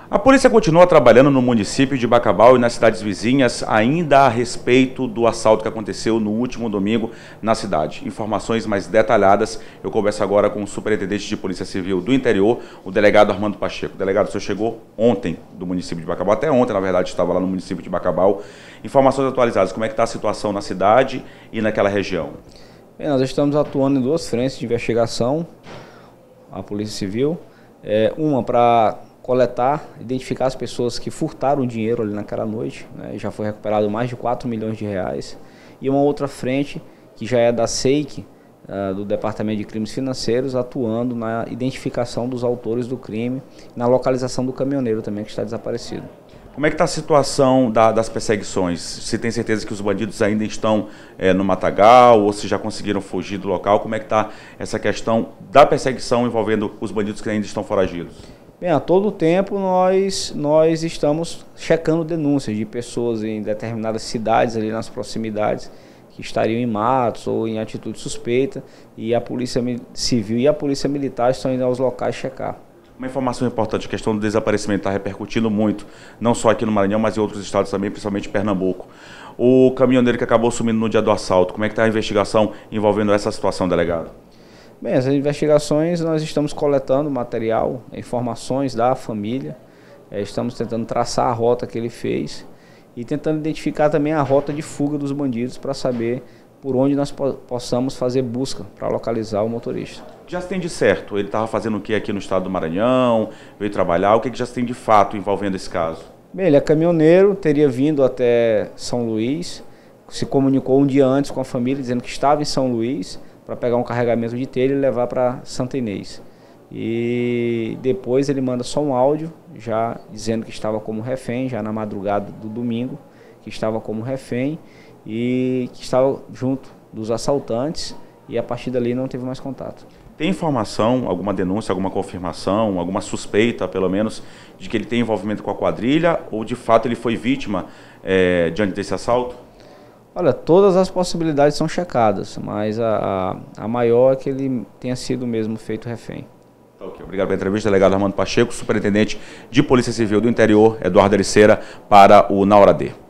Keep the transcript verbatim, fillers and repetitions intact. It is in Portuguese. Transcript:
A polícia continua trabalhando no município de Bacabal e nas cidades vizinhas ainda a respeito do assalto que aconteceu no último domingo na cidade. Informações mais detalhadas, eu converso agora com o superintendente de Polícia Civil do Interior, o delegado Armando Pacheco. Delegado, o senhor chegou ontem do município de Bacabal, até ontem, na verdade, estava lá no município de Bacabal. Informações atualizadas, como é que está a situação na cidade e naquela região? Bem, nós estamos atuando em duas frentes de investigação, a Polícia Civil, é, uma para coletar, identificar as pessoas que furtaram o dinheiro ali naquela noite, né? Já foi recuperado mais de quatro milhões de reais. E uma outra frente, que já é da S E I C, uh, do Departamento de Crimes Financeiros, atuando na identificação dos autores do crime, na localização do caminhoneiro também, que está desaparecido. Como é que está a situação da, das perseguições? Você tem certeza que os bandidos ainda estão é, no matagal ou se já conseguiram fugir do local? Como é que está essa questão da perseguição envolvendo os bandidos que ainda estão foragidos? Bem, a todo tempo nós, nós estamos checando denúncias de pessoas em determinadas cidades ali nas proximidades que estariam em matos ou em atitude suspeita, e a Polícia Civil e a Polícia Militar estão indo aos locais checar. Uma informação importante, a questão do desaparecimento está repercutindo muito, não só aqui no Maranhão, mas em outros estados também, principalmente Pernambuco. O caminhoneiro que acabou sumindo no dia do assalto, como é que está a investigação envolvendo essa situação, delegado? Bem, essas investigações nós estamos coletando material, informações da família, é, estamos tentando traçar a rota que ele fez e tentando identificar também a rota de fuga dos bandidos para saber por onde nós po possamos fazer busca para localizar o motorista. Já se tem de certo, ele estava fazendo o que aqui no estado do Maranhão, veio trabalhar, o que, que já se tem de fato envolvendo esse caso? Bem, ele é caminhoneiro, teria vindo até São Luís, se comunicou um dia antes com a família dizendo que estava em São Luís, para pegar um carregamento de telha e levar para Santa Inês. E depois ele manda só um áudio, já dizendo que estava como refém, já na madrugada do domingo, que estava como refém e que estava junto dos assaltantes, e a partir dali não teve mais contato. Tem informação, alguma denúncia, alguma confirmação, alguma suspeita, pelo menos, de que ele tem envolvimento com a quadrilha ou de fato ele foi vítima é, diante desse assalto? Olha, todas as possibilidades são checadas, mas a, a, a maior é que ele tenha sido mesmo feito refém. Okay, obrigado pela entrevista, delegado Armando Pacheco, superintendente de Polícia Civil do Interior, Eduardo Ericeira, para o Na Hora D.